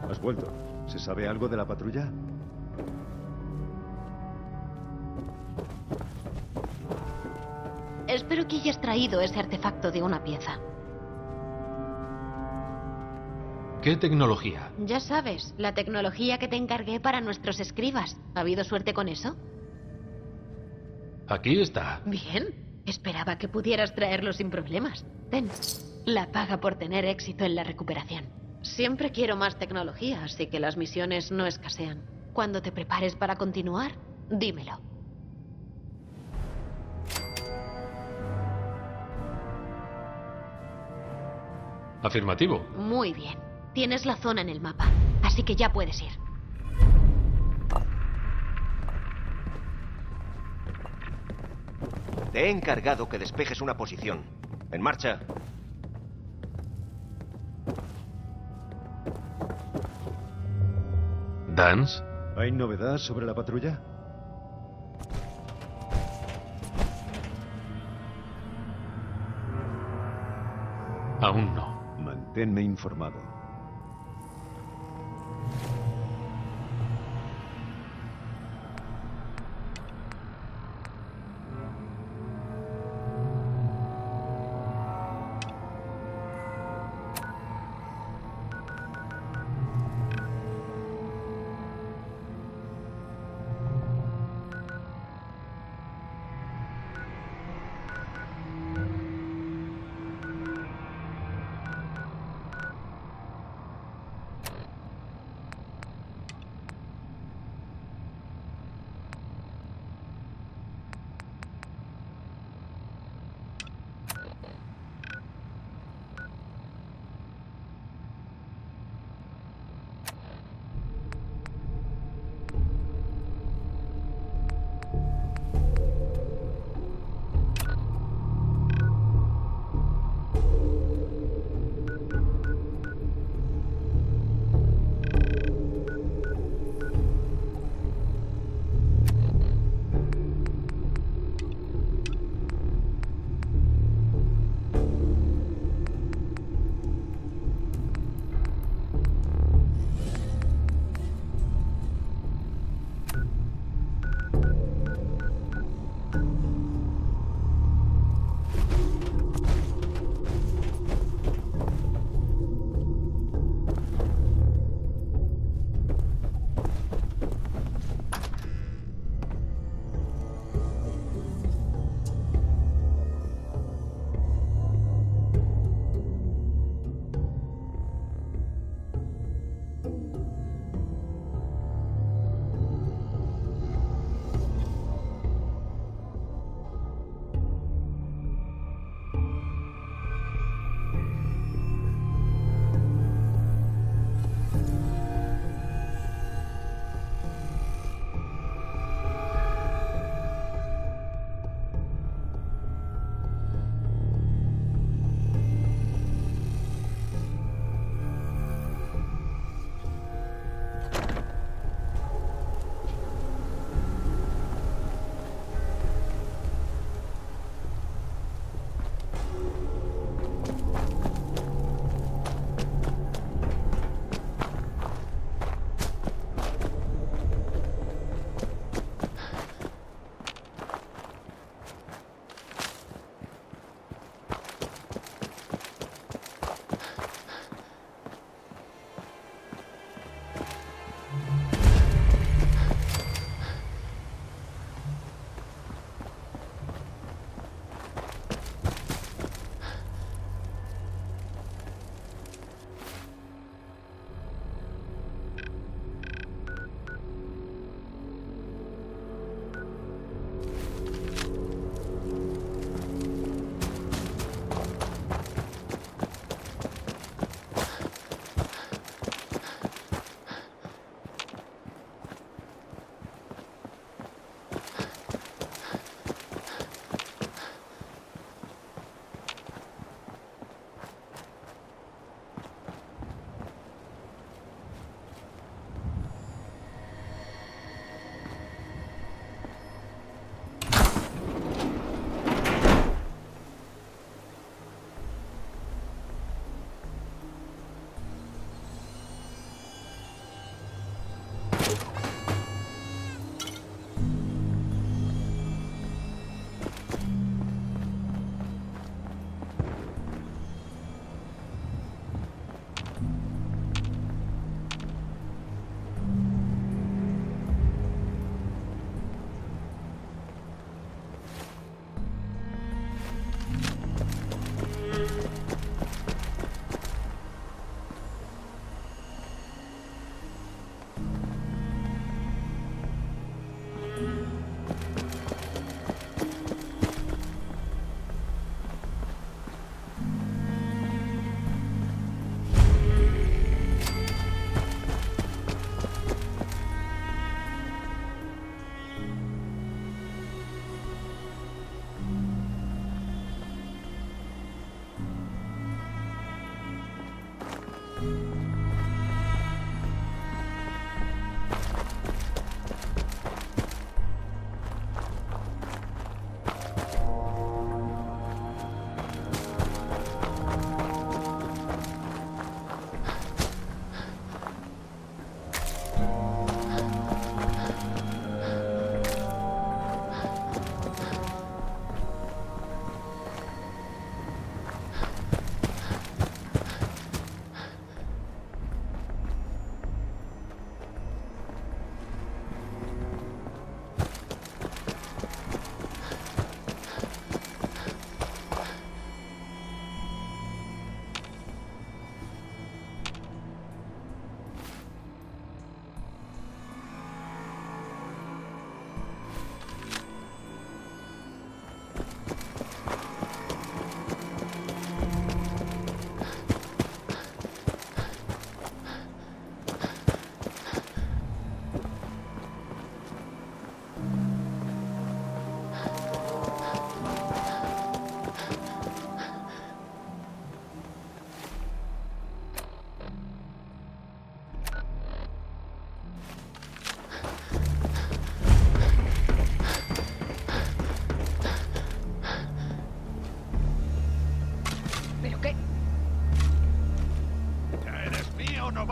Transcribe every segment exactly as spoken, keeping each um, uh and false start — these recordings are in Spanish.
Has vuelto. ¿Se sabe algo de la patrulla? Espero que hayas traído ese artefacto de una pieza. ¿Qué tecnología? Ya sabes, la tecnología que te encargué para nuestros escribas. ¿Ha habido suerte con eso? Aquí está. Bien. Esperaba que pudieras traerlo sin problemas. Ten. La paga por tener éxito en la recuperación. Siempre quiero más tecnología, así que las misiones no escasean. Cuando te prepares para continuar, dímelo. Afirmativo. Muy bien. Tienes la zona en el mapa, así que ya puedes ir. Te he encargado que despejes una posición. En marcha. ¿Dance? ¿Hay novedad sobre la patrulla? Aún no. Manténme informado.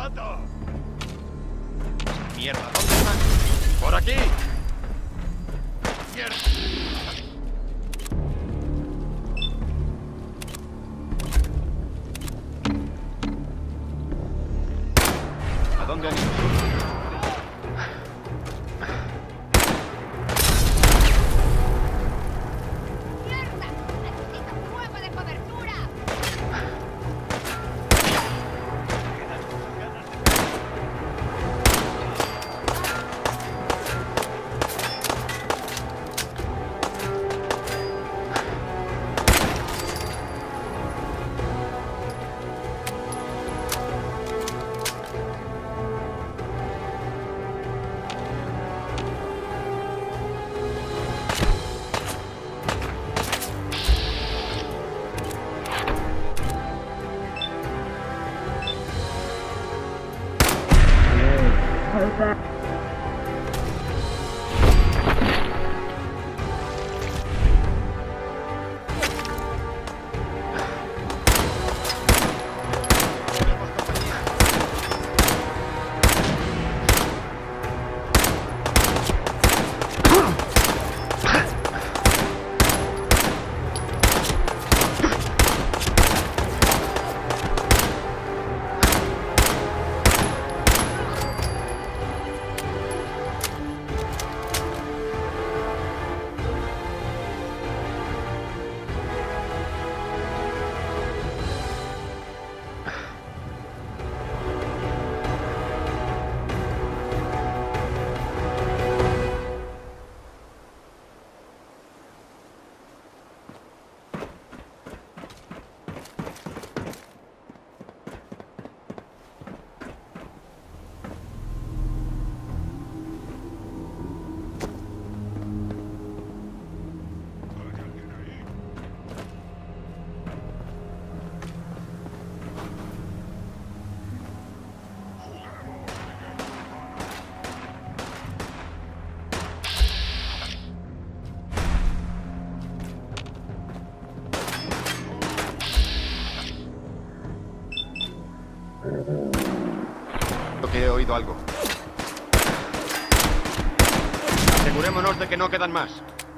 mato! ¡Mierda! ¿Dónde están? ¡Por aquí! ¡Mierda! ¿A dónde han ido? Creo que he oído algo. Asegurémonos de que no quedan más.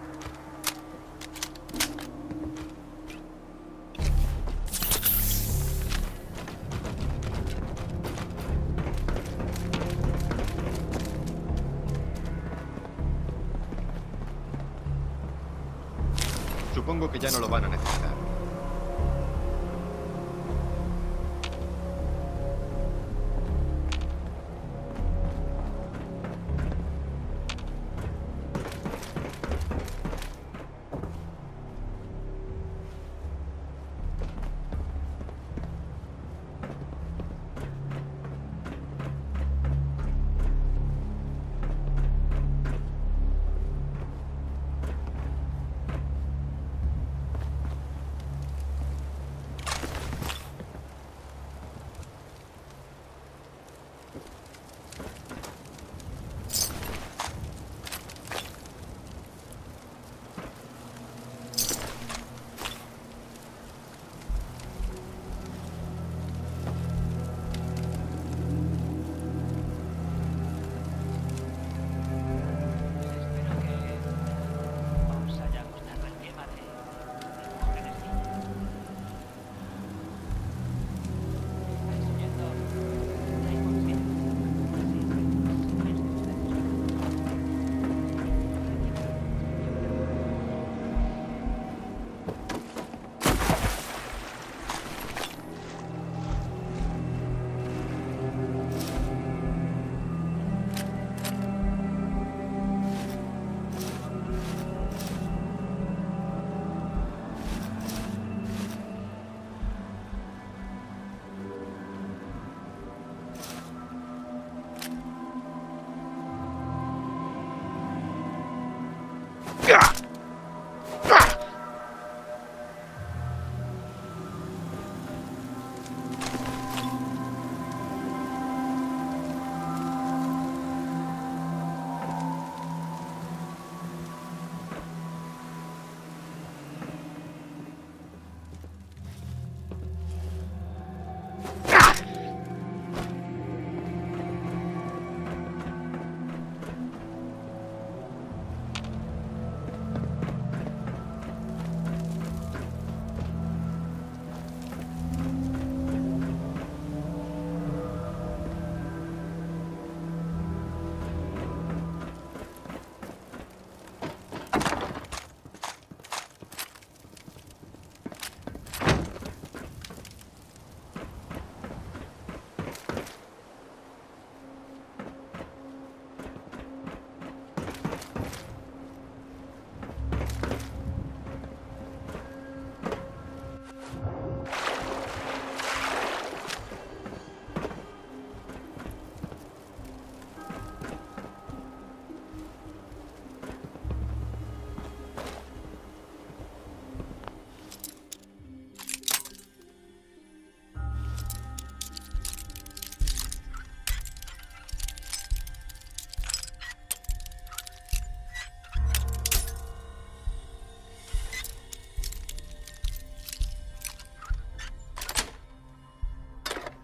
Supongo que ya no lo van a necesitar.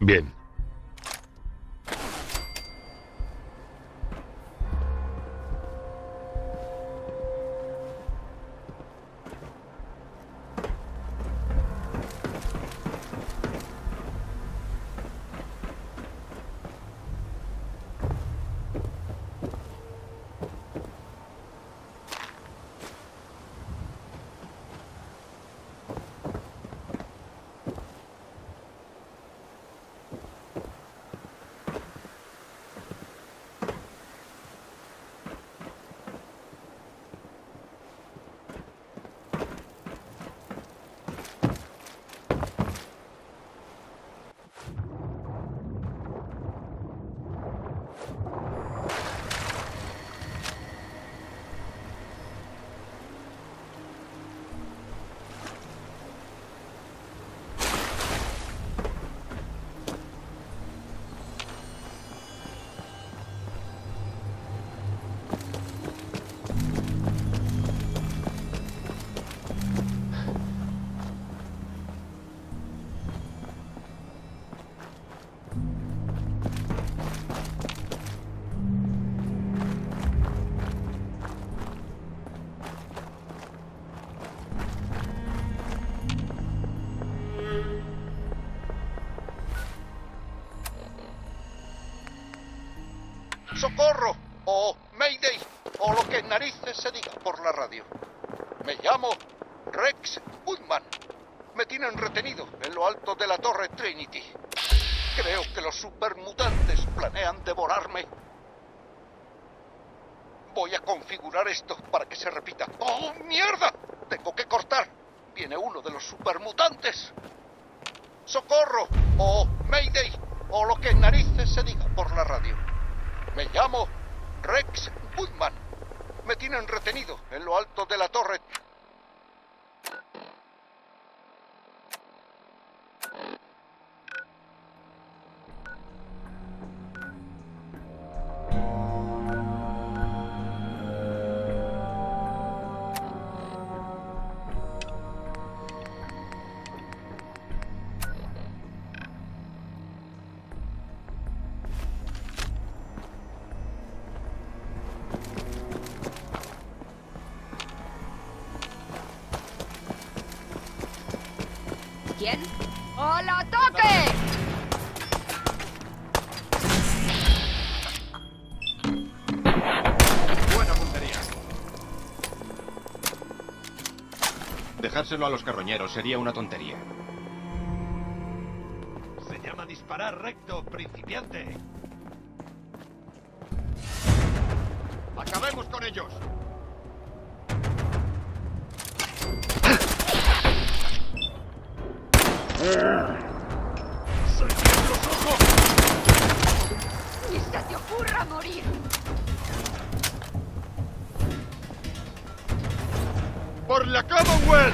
Bien. ¡Socorro! O Mayday, o lo que narices se diga por la radio. Me llamo Rex Woodman. Me tienen retenido en lo alto de la torre Trinity. Creo que los supermutantes planean devorarme. Voy a configurar esto para que se repita. ¡Oh, mierda! Tengo que cortar. Viene uno de los supermutantes. ¡Socorro! O Mayday, o lo que narices se diga por la radio. Me llamo Rex Woodman. Me tienen retenido en lo alto de la torre. ¿Quién? ¡Al ataque! Buena puntería. Dejárselo a los carroñeros sería una tontería. Se llama disparar recto, principiante. ¡Acabemos con ellos! ¡Ni se te ocurra morir! ¡Por la Commonwealth!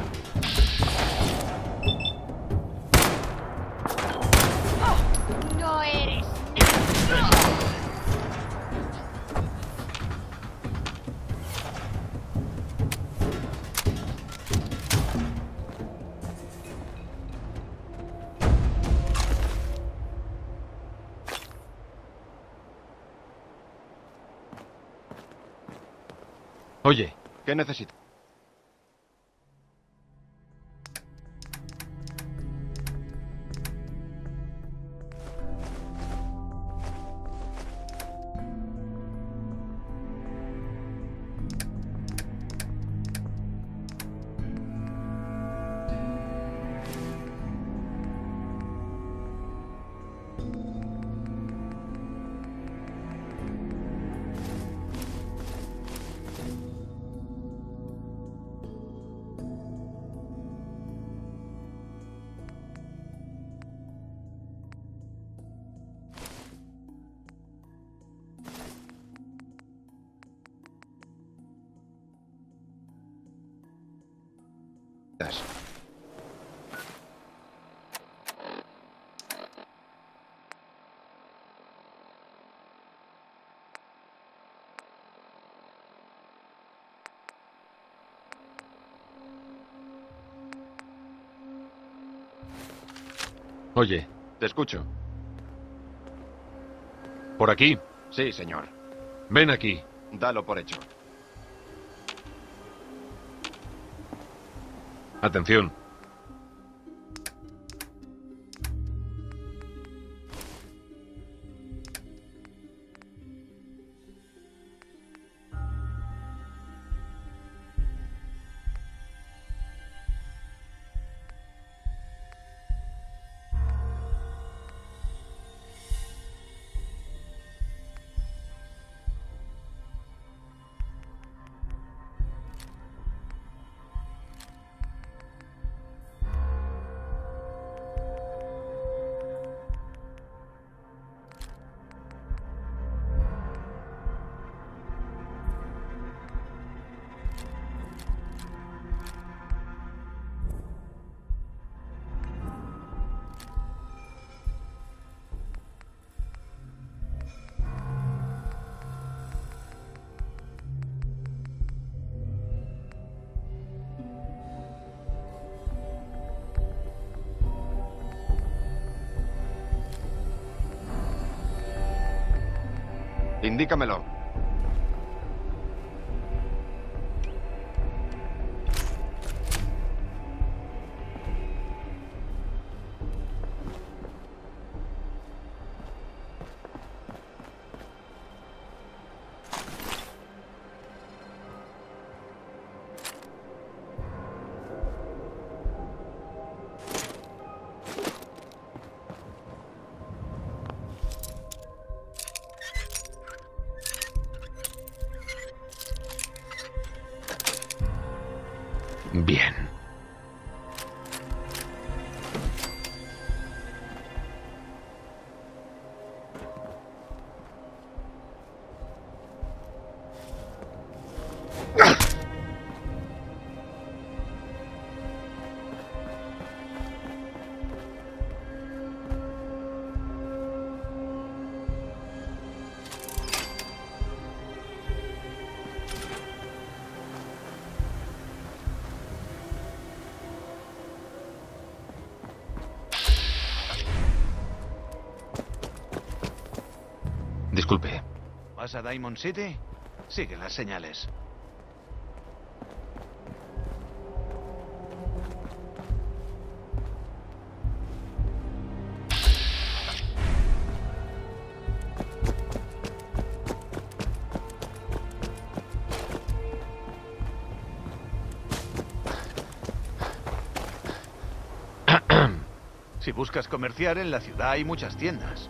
¡Oh! ¡No eres nada! Oye, ¿Qué necesito? oye, Te escucho. ¿Por aquí? Sí, señor. Ven aquí. Dalo por hecho. Atención. Indícamelo. Bien. Disculpe. ¿Vas a Diamond City? Sigue las señales. Si buscas comerciar en la ciudad hay muchas tiendas.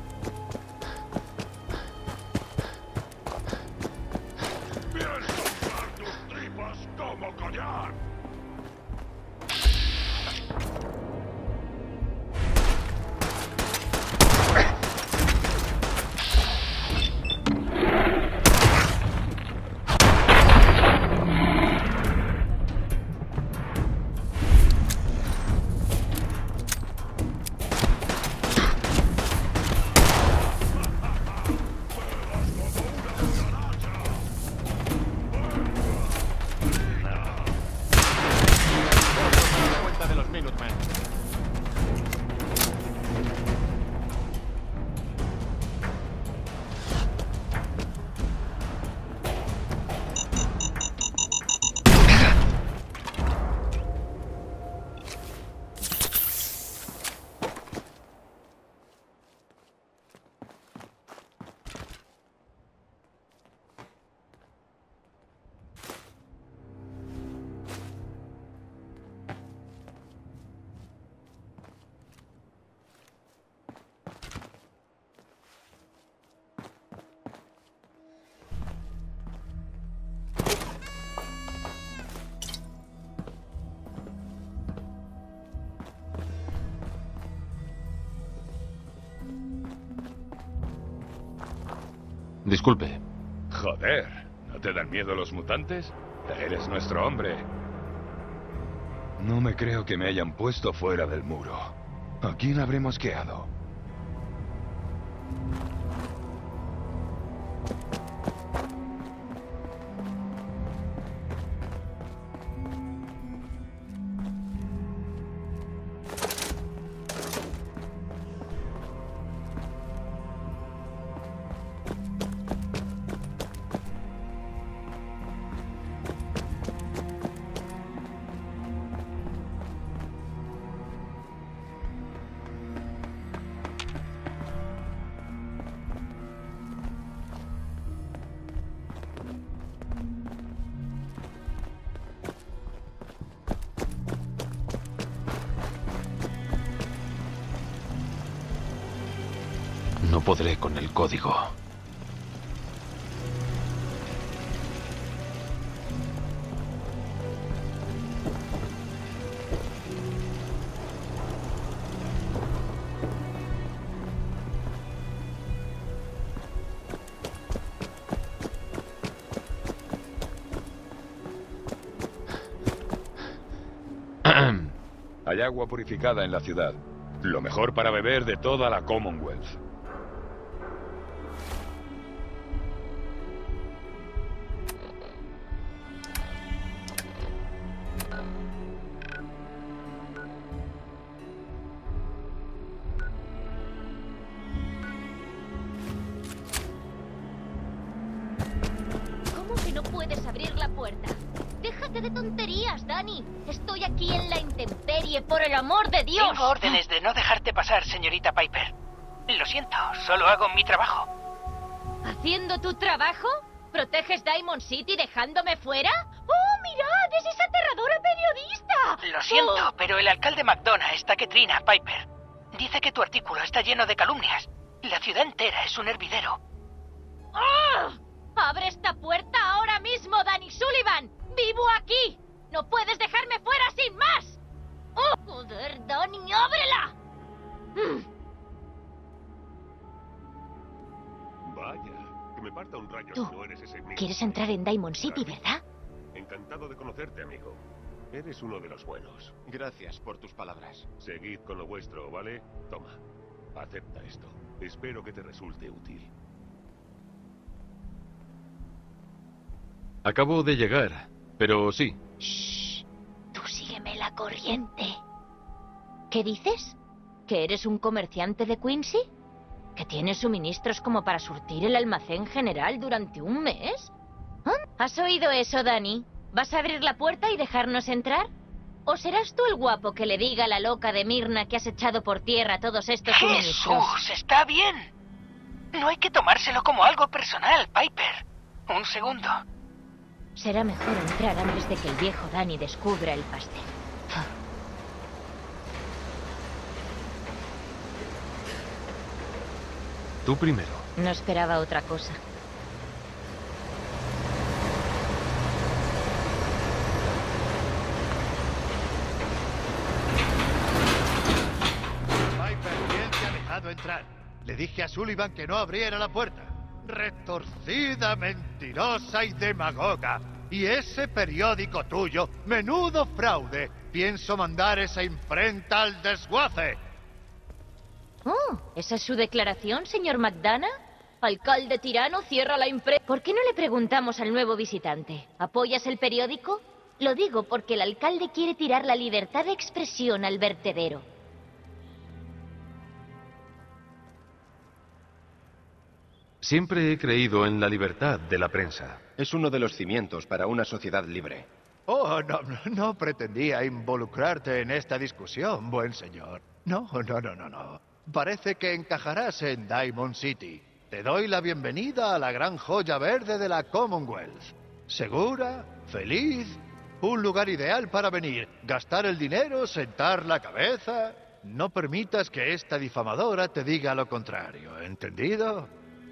Disculpe. Joder, ¿no te dan miedo los mutantes? Eres nuestro hombre. No me creo que me hayan puesto fuera del muro. ¿A quién habremos quedado? podré con el código. Hay agua purificada en la ciudad. Lo mejor para beber de toda la Commonwealth. ¿Cómo que no puedes abrir la puerta? Déjate de tonterías, Dani. Estoy aquí en la intemperie, por el amor de Dios. Tengo órdenes de no dejarte pasar, señorita Piper. Lo siento, solo hago mi trabajo. ¿Haciendo tu trabajo? ¿Proteges Diamond City dejándome fuera? ¡Oh, mirad! ¡Es esa aterradora periodista! Lo siento, ¡Oh! pero el alcalde McDonough está que trina, Piper. Dice que tu artículo está lleno de calumnias. La ciudad entera es un hervidero. ¡Ah! ¡Abre esta puerta ahora mismo, Danny Sullivan! ¡Vivo aquí! ¡No puedes dejarme fuera sin más! ¡Oh, joder, Danny, ábrela! Mm. Vaya, que me parta un rayo Tú, si no eres ese mismo. ¿Quieres entrar en Diamond City, verdad? Encantado de conocerte, amigo. Eres uno de los buenos. Gracias por tus palabras. Seguid con lo vuestro, ¿vale? Toma, acepta esto. Espero que te resulte útil. Acabo de llegar, pero sí. Shh. Tú sígueme la corriente. ¿Qué dices? ¿Que eres un comerciante de Quincy? ¿Que tienes suministros como para surtir el almacén general durante un mes? ¿Ah? ¿Has oído eso, Dani? ¿Vas a abrir la puerta y dejarnos entrar? ¿O serás tú el guapo que le diga a la loca de Mirna que has echado por tierra todos estos suministros? ¡Jesús! ¡Está bien! No hay que tomárselo como algo personal, Piper. Un segundo. Será mejor entrar antes de que el viejo Dani descubra el pastel. Tú primero. No esperaba otra cosa. Piper, ¿quién te ha dejado entrar? Le dije a Sullivan que no abriera la puerta. Retorcida, mentirosa y demagoga. Y ese periódico tuyo, menudo fraude. Pienso mandar esa imprenta al desguace. Oh, ¿esa es su declaración, señor McDonough? Alcalde tirano, cierra la impre... ¿Por qué no le preguntamos al nuevo visitante? ¿Apoyas el periódico? Lo digo porque el alcalde quiere tirar la libertad de expresión al vertedero. Siempre he creído en la libertad de la prensa. Es uno de los cimientos para una sociedad libre. Oh, no, no, no pretendía involucrarte en esta discusión, buen señor. No, no, no, no, no. Parece que encajarás en Diamond City. Te doy la bienvenida a la gran joya verde de la Commonwealth. Segura, feliz, un lugar ideal para venir, gastar el dinero, sentar la cabeza. No permitas que esta difamadora te diga lo contrario, ¿entendido?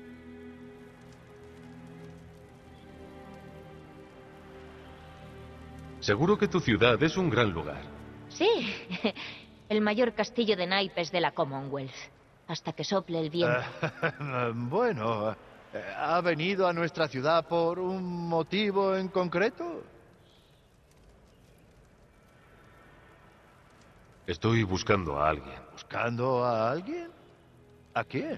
Seguro que tu ciudad es un gran lugar. Sí, el mayor castillo de naipes de la Commonwealth. Hasta que sople el viento. Uh, bueno, ¿ha venido a nuestra ciudad por un motivo en concreto? Estoy buscando a alguien. ¿Buscando a alguien? ¿A quién?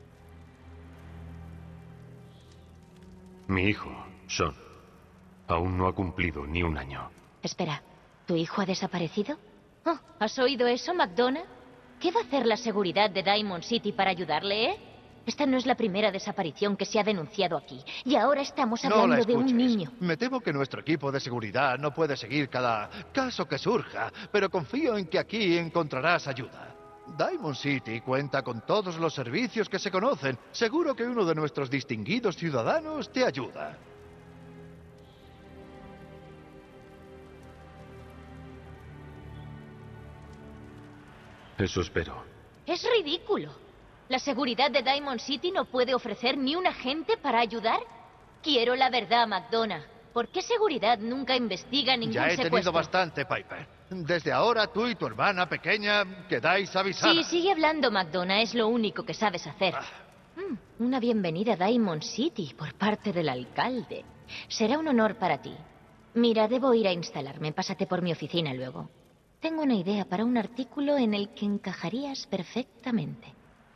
Mi hijo, Sean. Aún no ha cumplido ni un año. Espera, ¿tu hijo ha desaparecido? Oh, ¿has oído eso, McDonough? ¿Qué va a hacer la seguridad de Diamond City para ayudarle, eh? Esta no es la primera desaparición que se ha denunciado aquí. Y ahora estamos hablando no la de un niño. Me temo que nuestro equipo de seguridad no puede seguir cada caso que surja, pero confío en que aquí encontrarás ayuda. Diamond City cuenta con todos los servicios que se conocen. Seguro que uno de nuestros distinguidos ciudadanos te ayuda. Eso espero. Es ridículo. ¿La seguridad de Diamond City no puede ofrecer ni un agente para ayudar? Quiero la verdad, McDonough. ¿Por qué seguridad nunca investiga ningún Ya he secuestro? tenido bastante, Piper. Desde ahora tú y tu hermana pequeña quedáis avisadas. Sí, sigue hablando, McDonough. Es lo único que sabes hacer. Ah. Mm, una bienvenida a Diamond City por parte del alcalde. Será un honor para ti. Mira, debo ir a instalarme. Pásate por mi oficina luego. Tengo una idea para un artículo en el que encajarías perfectamente.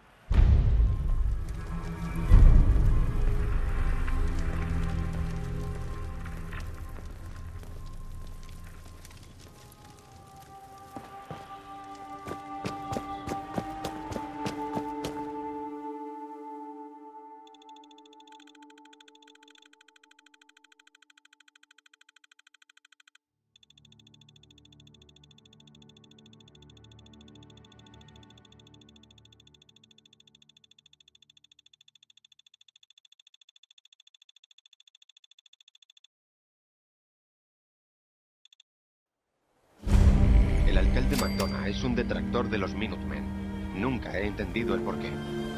El alcalde McDonough es un detractor de los Minutemen. Nunca he entendido el porqué.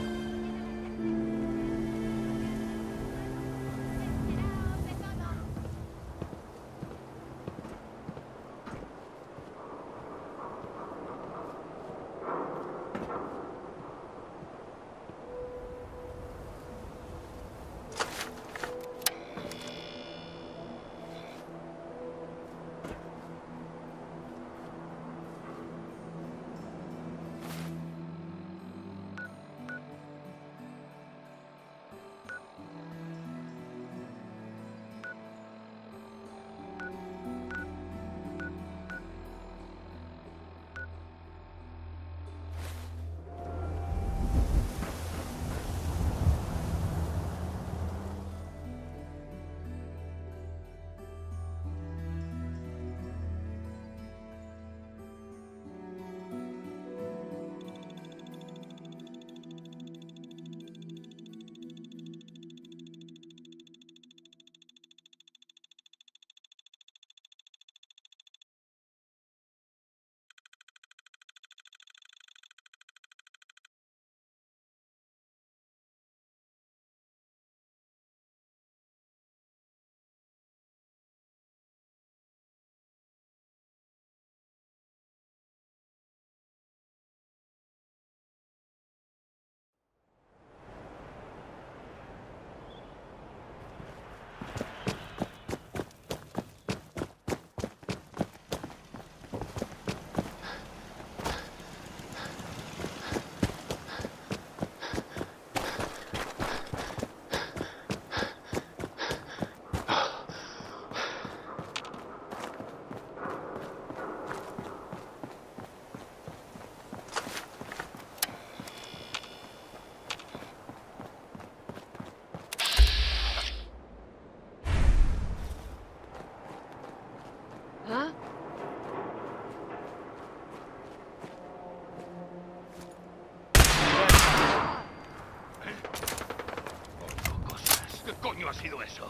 ¿Qué coño ha sido eso?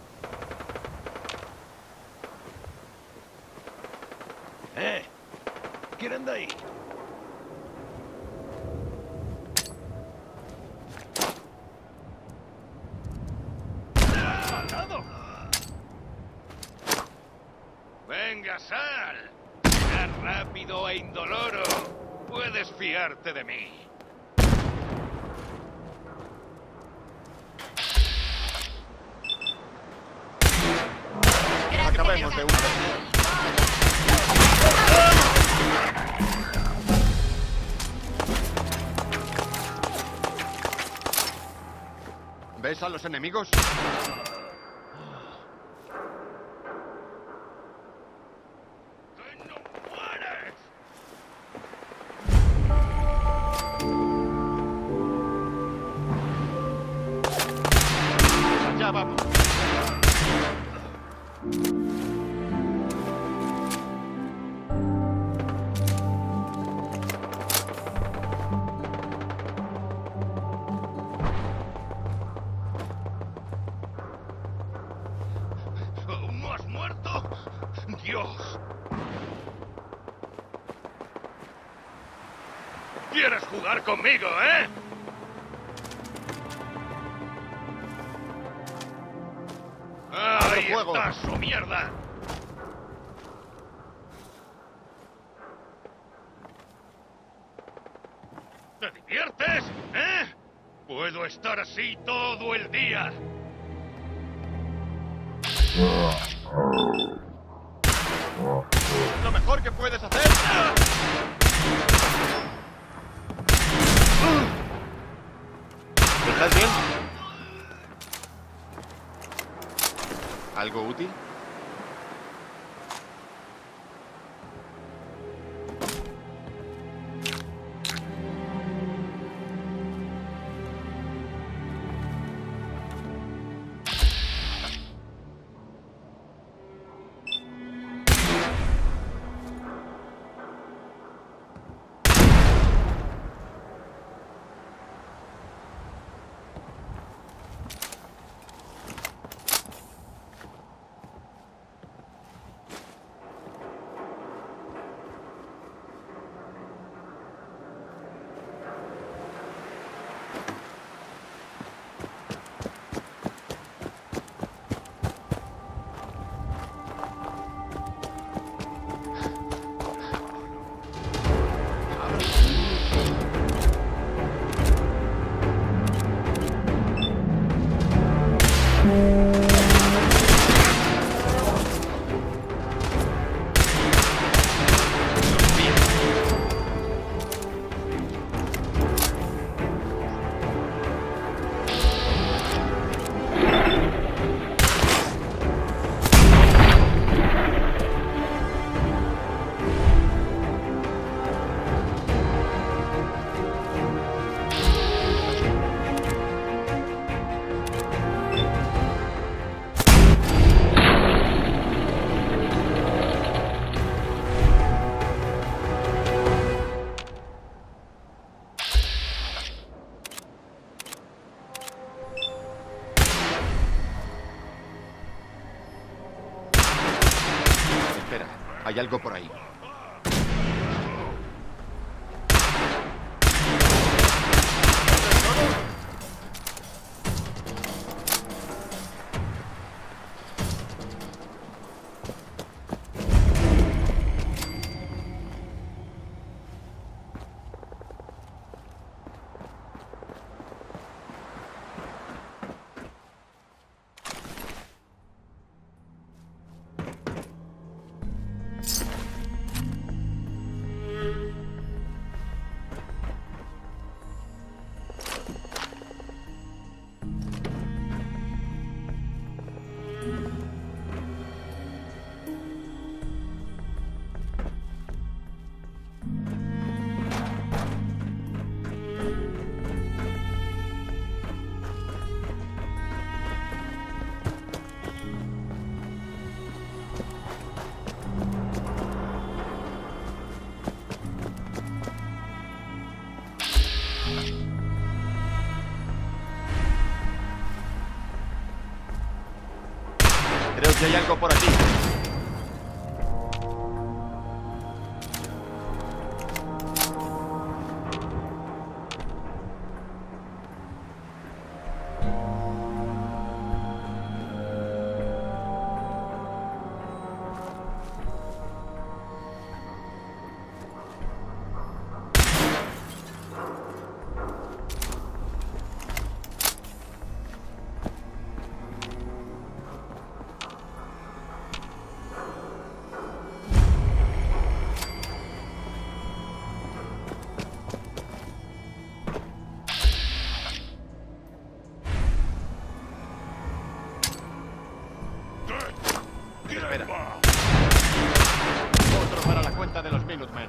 ¿Eh? ¿Quién anda ahí? ¡Matado! ¡Venga, sal! ¡Ya rápido e indoloro! Puedes fiarte de mí. Acabemos de una vez. ¿Ves a los enemigos? Allá vamos. ¿Cómo has muerto? ¡Dios! ¿Quieres jugar conmigo, eh? coger ¡Ahí fuego! estás, oh mierda! ¿Te diviertes? ¿Eh? Puedo estar así todo el día. ¡Lo mejor que puedes hacer! ¿Estás bien? ¿Algo útil? Hay algo por ahí. Creo que hay algo por aquí. Espera. Otro para la cuenta de los Minutemen.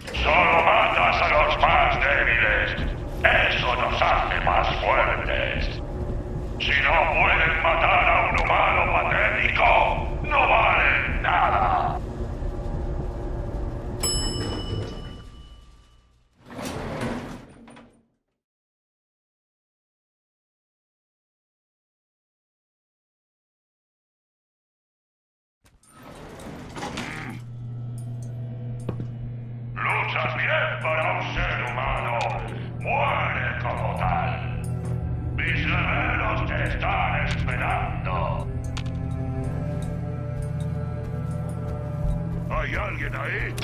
Solo matas a los más débiles. Eso nos hace más fuertes. Si no pueden matar a un humano patético, no valen nada. Luchas bien para un ser humano. Muere como tal. Mis gemelos te están esperando. ¿Hay alguien ahí?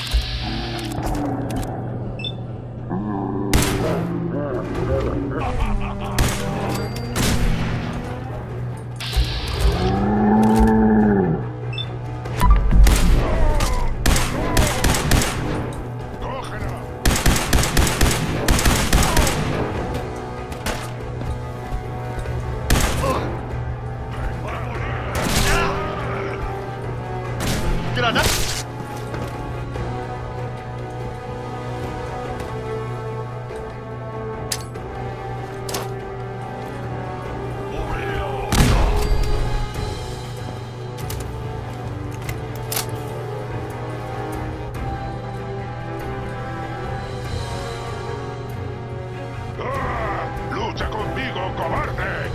¡Lucha conmigo, cobarde!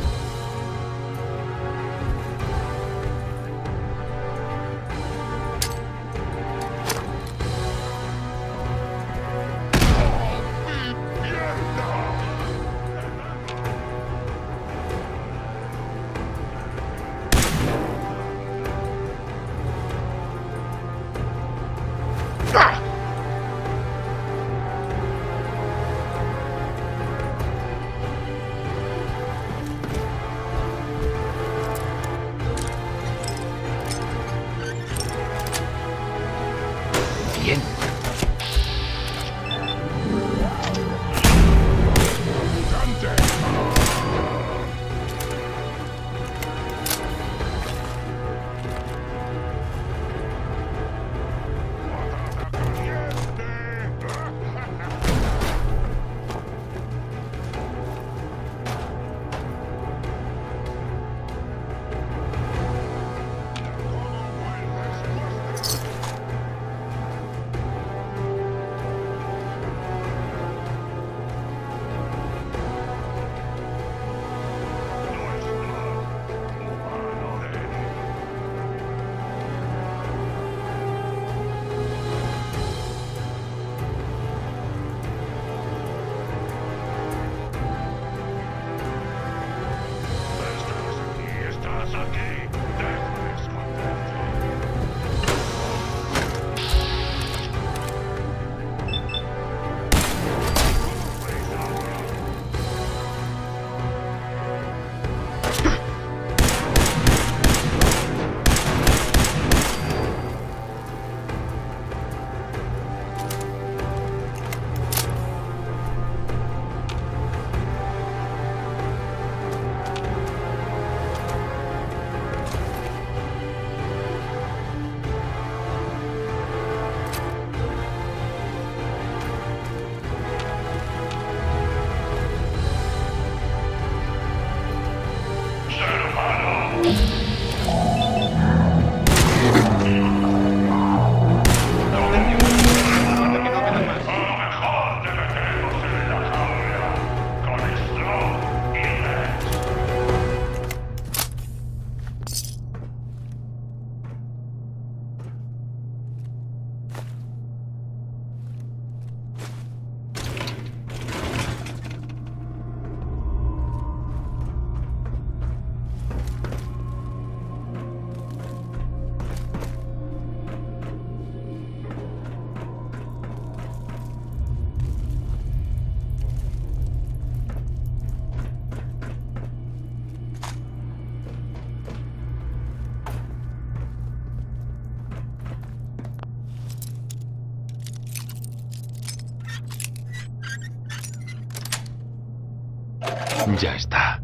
Ya está.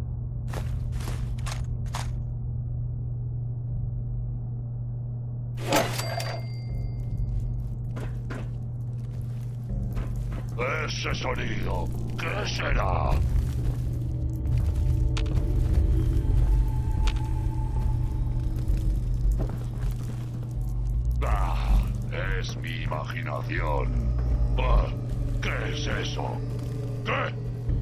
Ese sonido, ¿qué será? Ah, es mi imaginación. Ah, ¿qué es eso? ¿Qué?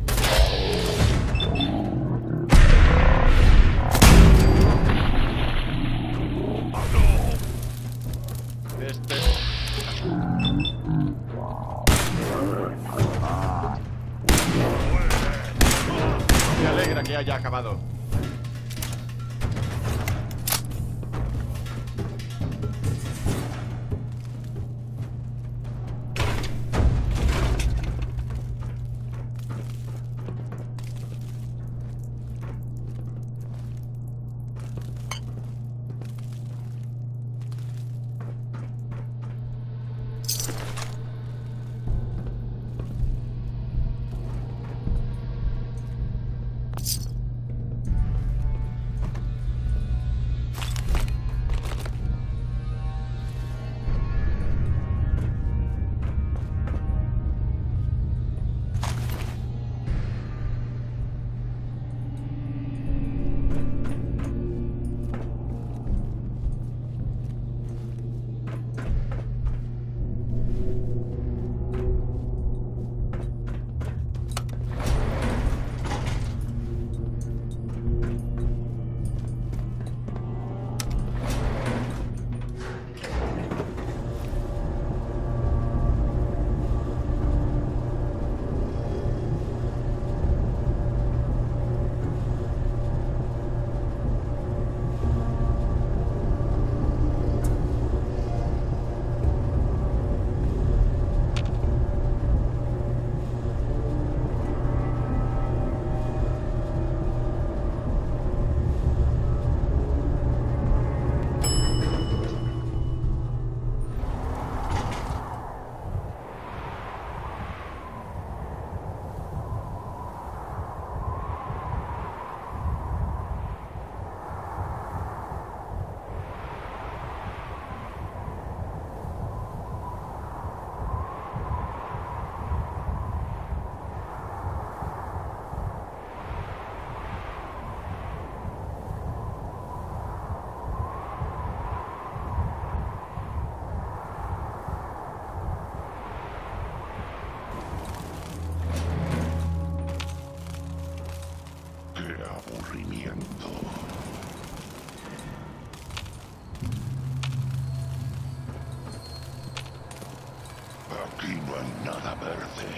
¡Ah, no! Este... Me alegra que haya acabado. Aburrimiento. Aquí no hay nada verde.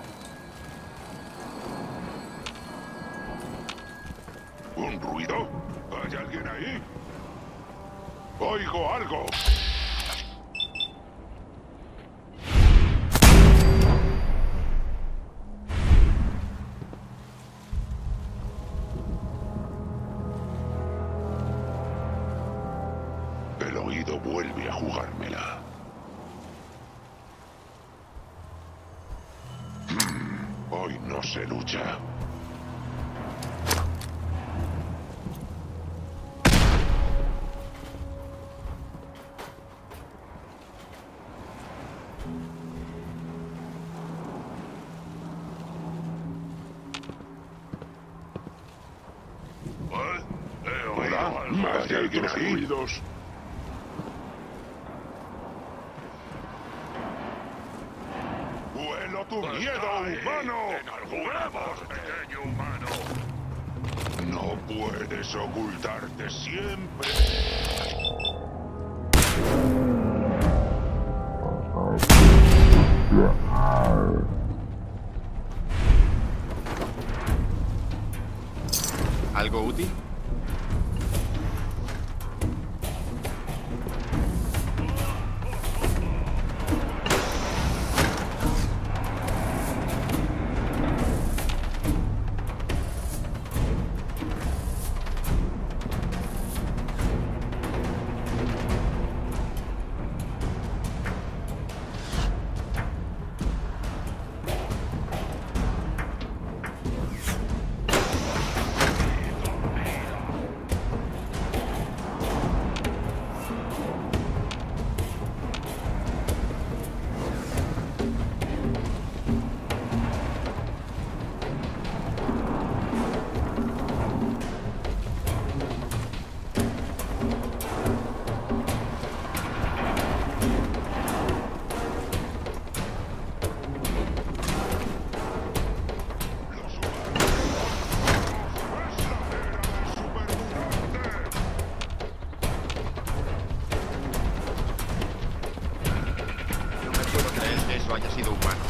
¿Un ruido? ¿Hay alguien ahí? ¡Oigo algo! El oído vuelve a jugármela. Hmm, hoy no se lucha. Hola, más de algunos ruidos. ¡Huelo tu miedo, humano! ¡Jugamos, pequeño humano! No puedes ocultarte siempre. ¿Algo útil? eso haya sido humano.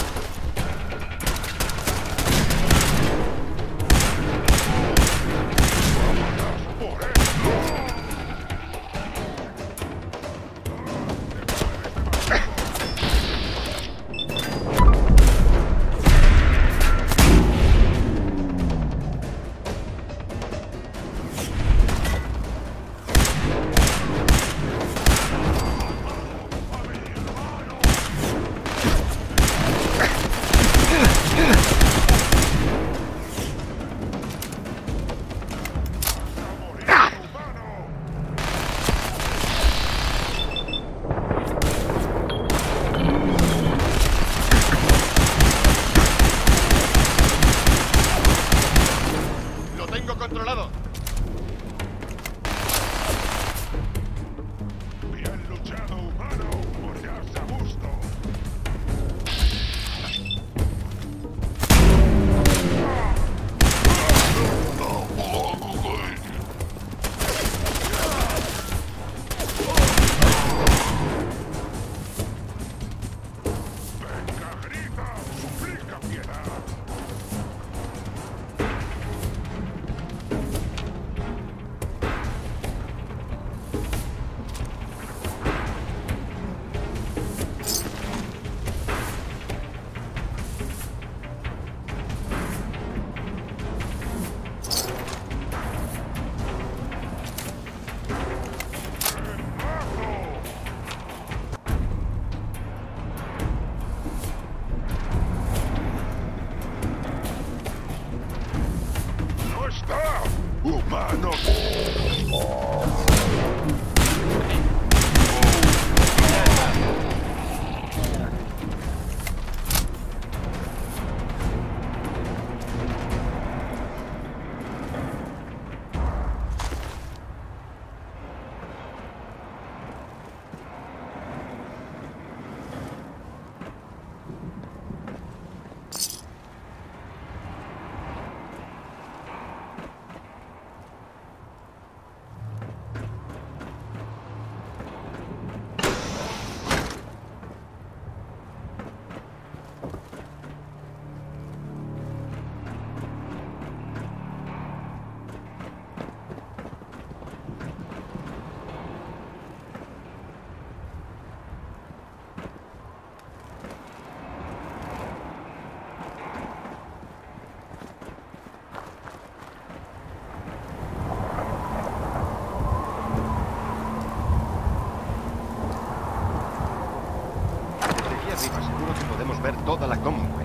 Seguro que podemos ver toda la Commonwealth.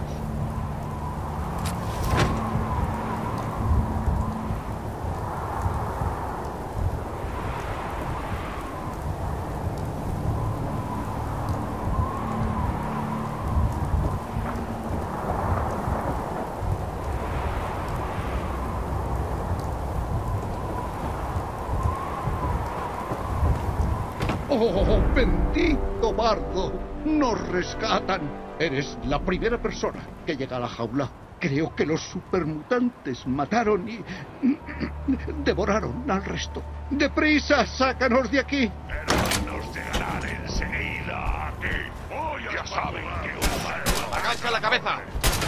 ¡Oh, bendito bardo! ¡Nos rescatan! Eres la primera persona que llega a la jaula. Creo que los supermutantes mataron y... devoraron al resto. ¡Deprisa! ¡Sácanos de aquí! Pero nos llegarán enseguida. Aquí voy a... Ya saben que usar... ¡Agacha la cabeza!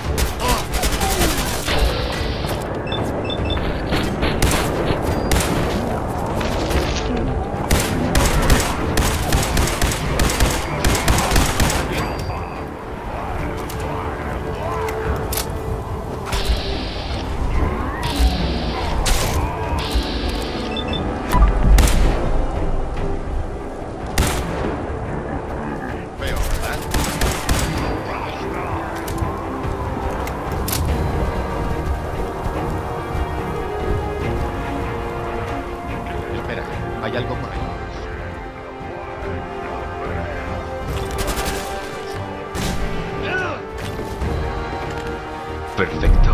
Hay algo por ahí. Perfecto.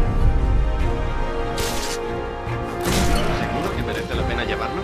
¿Seguro que merece la pena llevarlo?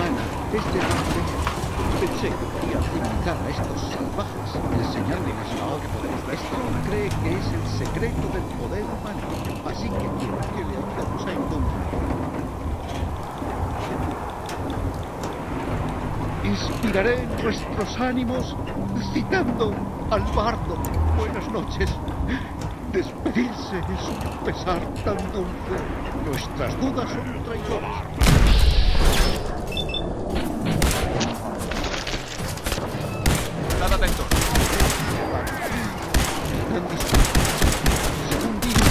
gana es llevarse. Pensé que podía civilizar a estos salvajes, enseñándoles lo que podemos ver. Esto cree que es el secreto del poder humano, así que quiero que le ayudemos a encontrarlo. Inspiraré nuestros ánimos citando al bardo. Buenas noches. Despedirse es un pesar tan dulce. Nuestras dudas son traidoras. Estad atentos. Según dice,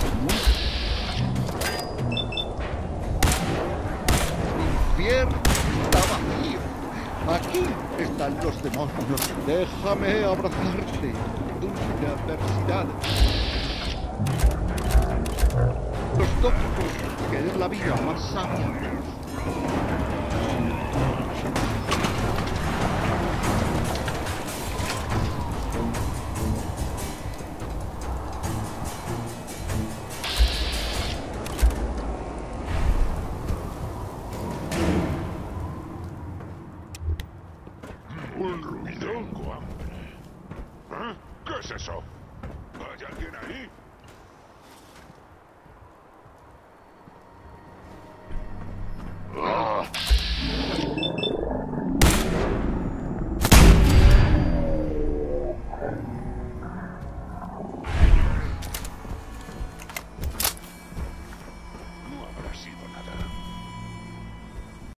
el infierno está vacío. Aquí están los demonios. Déjame abrazarte, dulce adversidad. Los tópicos, que es la vida más sabia. Un ruido. Tengo hambre. ¿Eh? ¿Qué es eso? ¿Hay alguien ahí?